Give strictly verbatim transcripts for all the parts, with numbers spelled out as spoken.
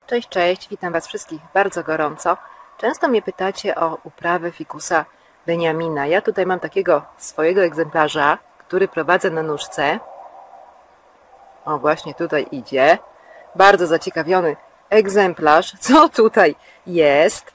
Cześć, cześć, witam Was wszystkich bardzo gorąco. Często mnie pytacie o uprawę fikusa Beniamina. Ja tutaj mam takiego swojego egzemplarza, który prowadzę na nóżce. O, właśnie tutaj idzie. Bardzo zaciekawiony egzemplarz. Co tutaj jest?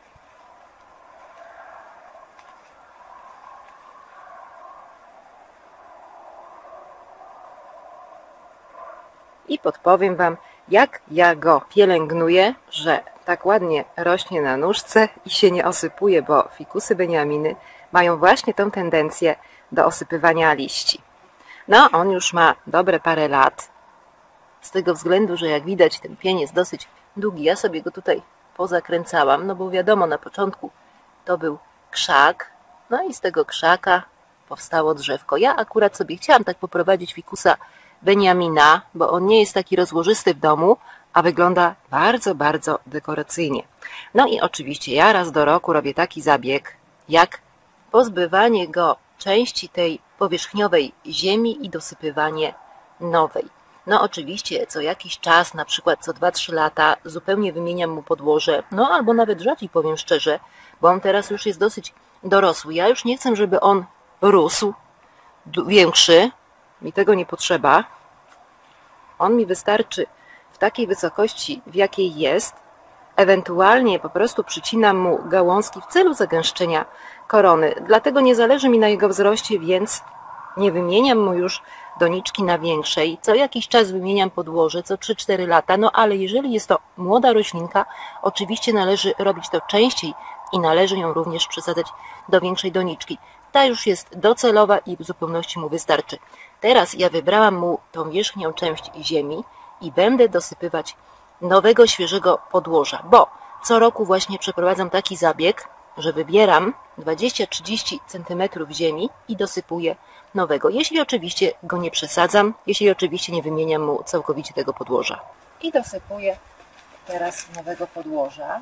I podpowiem Wam, jak ja go pielęgnuję, że tak ładnie rośnie na nóżce i się nie osypuje, bo fikusy Beniaminy mają właśnie tą tendencję do osypywania liści. No, on już ma dobre parę lat, z tego względu, że jak widać ten pień jest dosyć długi. Ja sobie go tutaj pozakręcałam, no bo wiadomo, na początku to był krzak, no i z tego krzaka powstało drzewko. Ja akurat sobie chciałam tak poprowadzić fikusa Beniamina, bo on nie jest taki rozłożysty w domu, a wygląda bardzo, bardzo dekoracyjnie. No i oczywiście ja raz do roku robię taki zabieg, jak pozbywanie go części tej powierzchniowej ziemi i dosypywanie nowej. No oczywiście co jakiś czas, na przykład co dwa trzy lata, zupełnie wymieniam mu podłoże, no albo nawet rzadziej, powiem szczerze, bo on teraz już jest dosyć dorosły. Ja już nie chcę, żeby on rósł większy, mi tego nie potrzeba. On mi wystarczy w takiej wysokości, w jakiej jest. Ewentualnie po prostu przycinam mu gałązki w celu zagęszczenia korony. Dlatego nie zależy mi na jego wzroście, więc nie wymieniam mu już doniczki na większej. Co jakiś czas wymieniam podłoże, co trzy cztery lata. No ale jeżeli jest to młoda roślinka, oczywiście należy robić to częściej i należy ją również przesadzać do większej doniczki. Ta już jest docelowa i w zupełności mu wystarczy. Teraz ja wybrałam mu tą wierzchnią część ziemi i będę dosypywać nowego, świeżego podłoża, bo co roku właśnie przeprowadzam taki zabieg, że wybieram dwadzieścia trzydzieści centymetrów ziemi i dosypuję nowego, jeśli oczywiście go nie przesadzam, jeśli oczywiście nie wymieniam mu całkowicie tego podłoża. I dosypuję teraz nowego podłoża.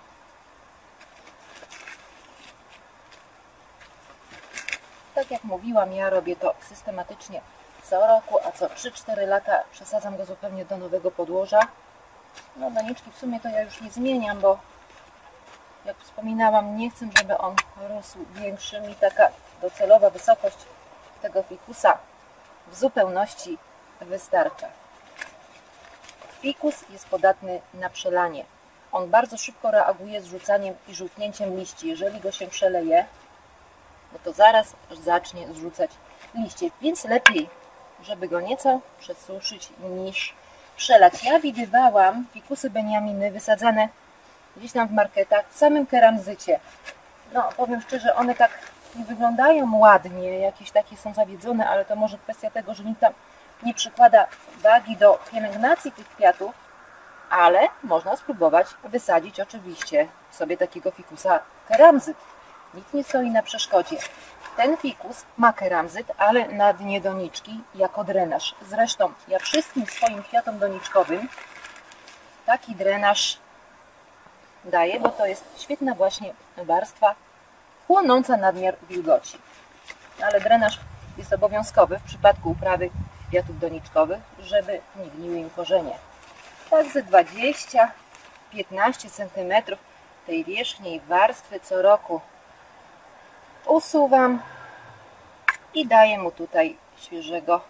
Tak jak mówiłam, ja robię to systematycznie co roku, a co trzy cztery lata przesadzam go zupełnie do nowego podłoża. No doniczki w sumie to ja już nie zmieniam, bo jak wspominałam, nie chcę, żeby on rósł większy. Mi taka docelowa wysokość tego fikusa w zupełności wystarcza. Fikus jest podatny na przelanie. On bardzo szybko reaguje z rzucaniem i żółtnięciem liści. Jeżeli go się przeleje, no to zaraz zacznie zrzucać liście, więc lepiej, żeby go nieco przesuszyć niż przelać. Ja widywałam fikusy Beniaminy wysadzane gdzieś tam w marketach w samym keramzycie. No powiem szczerze, one tak nie wyglądają ładnie, jakieś takie są zawiedzone, ale to może kwestia tego, że nikt tam nie przykłada wagi do pielęgnacji tych kwiatów, ale można spróbować wysadzić oczywiście sobie takiego fikusa keramzyt. Nikt nie stoi na przeszkodzie. Ten fikus ma keramzyt, ale na dnie doniczki jako drenaż. Zresztą ja wszystkim swoim kwiatom doniczkowym taki drenaż daję, bo to jest świetna właśnie warstwa chłonąca nadmiar wilgoci. Ale drenaż jest obowiązkowy w przypadku uprawy kwiatów doniczkowych, żeby nie gniły im korzenie. Tak ze dwadzieścia do piętnastu centymetrów tej wierzchniej warstwy co roku usuwam i daję mu tutaj świeżego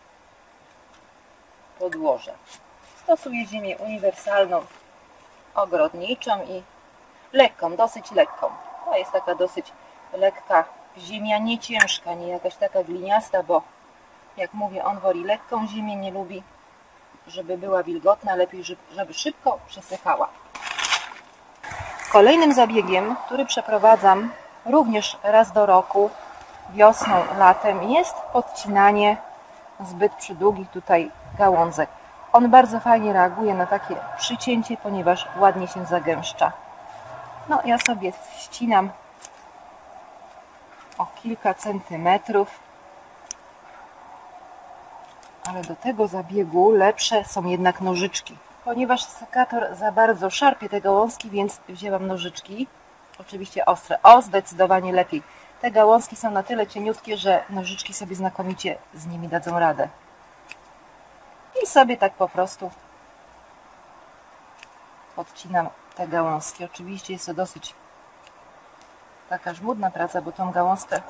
podłoża. Stosuję ziemię uniwersalną, ogrodniczą i lekką, dosyć lekką. To jest taka dosyć lekka ziemia, nie ciężka, nie jakaś taka gliniasta, bo jak mówię, on woli lekką ziemię, nie lubi, żeby była wilgotna, lepiej, żeby szybko przesychała. Kolejnym zabiegiem, który przeprowadzam również raz do roku, wiosną, latem, jest podcinanie zbyt przydługich tutaj gałązek. On bardzo fajnie reaguje na takie przycięcie, ponieważ ładnie się zagęszcza. No ja sobie ścinam o kilka centymetrów, ale do tego zabiegu lepsze są jednak nożyczki, ponieważ sekator za bardzo szarpie te gałązki, więc wzięłam nożyczki. Oczywiście ostre. O, zdecydowanie lepiej. Te gałązki są na tyle cieniutkie, że nożyczki sobie znakomicie z nimi dadzą radę. I sobie tak po prostu podcinam te gałązki. Oczywiście jest to dosyć taka żmudna praca, bo tą gałązkę,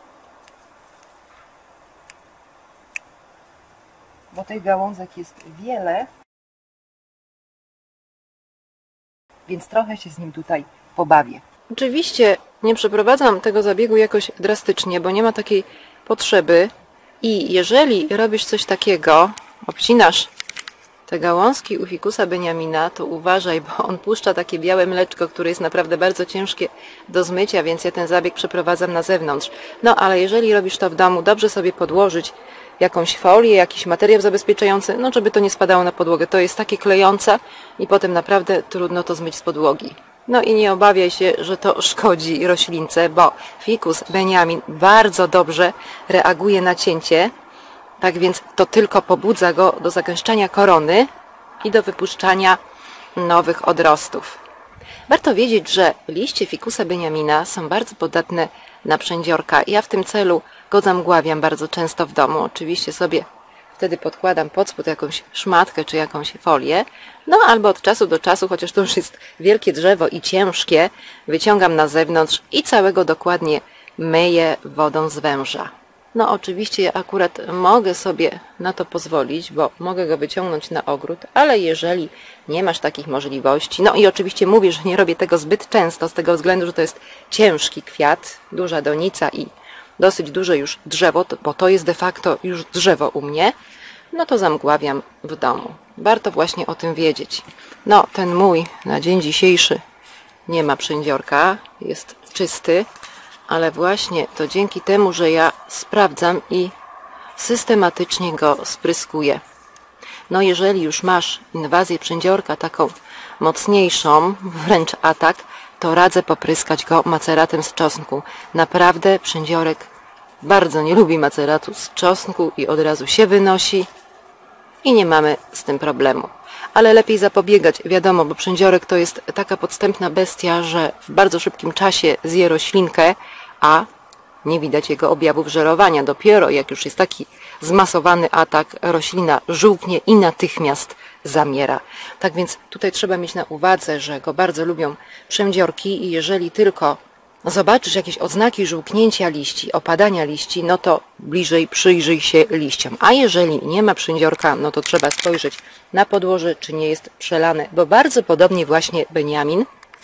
bo tych gałązek jest wiele, więc trochę się z nim tutaj pobawię. Oczywiście nie przeprowadzam tego zabiegu jakoś drastycznie, bo nie ma takiej potrzeby i jeżeli robisz coś takiego, obcinasz te gałązki u fikusa beniamina, to uważaj, bo on puszcza takie białe mleczko, które jest naprawdę bardzo ciężkie do zmycia, więc ja ten zabieg przeprowadzam na zewnątrz. No ale jeżeli robisz to w domu, dobrze sobie podłożyć jakąś folię, jakiś materiał zabezpieczający, no żeby to nie spadało na podłogę. To jest takie klejące i potem naprawdę trudno to zmyć z podłogi. No i nie obawiaj się, że to szkodzi roślince, bo fikus beniamin bardzo dobrze reaguje na cięcie. Tak więc to tylko pobudza go do zagęszczania korony i do wypuszczania nowych odrostów. Warto wiedzieć, że liście fikusa beniamina są bardzo podatne na przędziorka. Ja w tym celu go zamgławiam bardzo często w domu. Oczywiście sobie wtedy podkładam pod spód jakąś szmatkę czy jakąś folię. No albo od czasu do czasu, chociaż to już jest wielkie drzewo i ciężkie, wyciągam na zewnątrz i całego dokładnie myję wodą z węża. No oczywiście ja akurat mogę sobie na to pozwolić, bo mogę go wyciągnąć na ogród, ale jeżeli nie masz takich możliwości, no i oczywiście mówię, że nie robię tego zbyt często z tego względu, że to jest ciężki kwiat, duża donica i dosyć duże już drzewo, bo to jest de facto już drzewo u mnie, no to zamgławiam w domu. Warto właśnie o tym wiedzieć. No ten mój na dzień dzisiejszy nie ma przędziorka, jest czysty, ale właśnie to dzięki temu, że ja sprawdzam i systematycznie go spryskuję. No jeżeli już masz inwazję przędziorka taką mocniejszą, wręcz atak, to radzę popryskać go maceratem z czosnku. Naprawdę przędziorek bardzo nie lubi maceratu z czosnku i od razu się wynosi i nie mamy z tym problemu. Ale lepiej zapobiegać, wiadomo, bo przędziorek to jest taka podstępna bestia, że w bardzo szybkim czasie zje roślinkę, a nie widać jego objawów żerowania. Dopiero jak już jest taki zmasowany atak, roślina żółknie i natychmiast zamiera. Tak więc tutaj trzeba mieć na uwadze, że go bardzo lubią przędziorki i jeżeli tylko zobaczysz jakieś oznaki żółknięcia liści, opadania liści, no to bliżej przyjrzyj się liściom. A jeżeli nie ma przędziorka, no to trzeba spojrzeć na podłoże, czy nie jest przelane, bo bardzo podobnie właśnie beniamin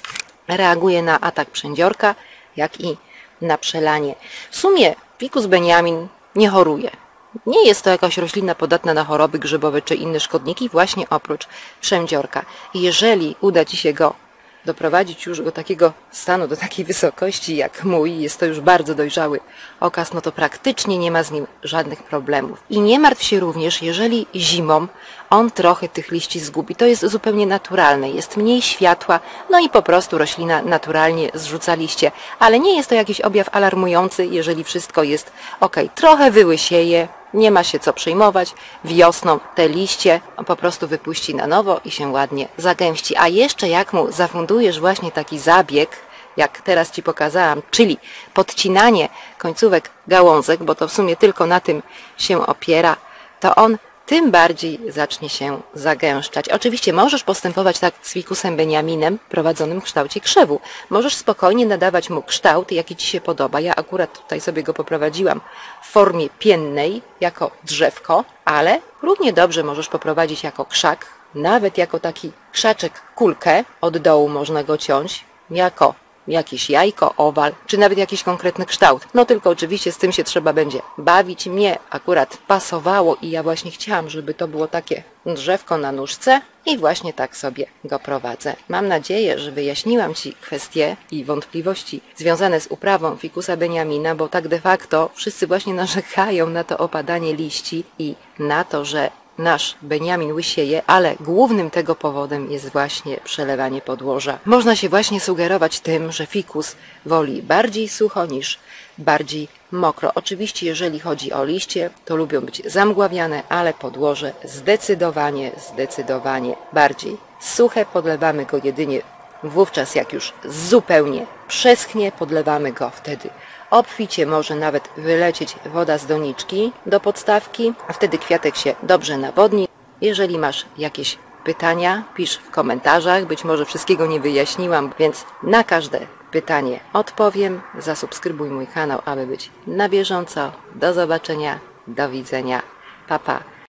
reaguje na atak przędziorka, jak i na przelanie. W sumie fikus beniamin nie choruje. Nie jest to jakaś roślina podatna na choroby grzybowe czy inne szkodniki, właśnie oprócz przędziorka. I jeżeli uda Ci się go doprowadzić już do takiego stanu, do takiej wysokości jak mój, jest to już bardzo dojrzały okaz, no to praktycznie nie ma z nim żadnych problemów. I nie martw się również, jeżeli zimą on trochę tych liści zgubi. To jest zupełnie naturalne, jest mniej światła, no i po prostu roślina naturalnie zrzuca liście. Ale nie jest to jakiś objaw alarmujący, jeżeli wszystko jest ok. Trochę wyłysieje, nie ma się co przejmować, wiosną te liście po prostu wypuści na nowo i się ładnie zagęści. A jeszcze jak mu zafundujesz właśnie taki zabieg, jak teraz Ci pokazałam, czyli podcinanie końcówek gałązek, bo to w sumie tylko na tym się opiera, to on tym bardziej zacznie się zagęszczać. Oczywiście możesz postępować tak z fikusem beniaminem prowadzonym w kształcie krzewu. Możesz spokojnie nadawać mu kształt, jaki Ci się podoba. Ja akurat tutaj sobie go poprowadziłam w formie piennej, jako drzewko, ale równie dobrze możesz poprowadzić jako krzak, nawet jako taki krzaczek kulkę, od dołu można go ciąć, jako jakieś jajko, owal, czy nawet jakiś konkretny kształt. No tylko oczywiście z tym się trzeba będzie bawić. Mnie akurat pasowało i ja właśnie chciałam, żeby to było takie drzewko na nóżce i właśnie tak sobie go prowadzę. Mam nadzieję, że wyjaśniłam Ci kwestie i wątpliwości związane z uprawą fikusa beniamina, bo tak de facto wszyscy właśnie narzekają na to opadanie liści i na to, że nasz beniamin łysieje, ale głównym tego powodem jest właśnie przelewanie podłoża. Można się właśnie sugerować tym, że fikus woli bardziej sucho niż bardziej mokro. Oczywiście jeżeli chodzi o liście, to lubią być zamgławiane, ale podłoże zdecydowanie, zdecydowanie bardziej suche. Podlewamy go jedynie wówczas, jak już zupełnie przeschnie, podlewamy go wtedy obficie, może nawet wylecieć woda z doniczki do podstawki, a wtedy kwiatek się dobrze nawodni. Jeżeli masz jakieś pytania, pisz w komentarzach. Być może wszystkiego nie wyjaśniłam, więc na każde pytanie odpowiem. Zasubskrybuj mój kanał, aby być na bieżąco. Do zobaczenia, do widzenia. Pa, pa.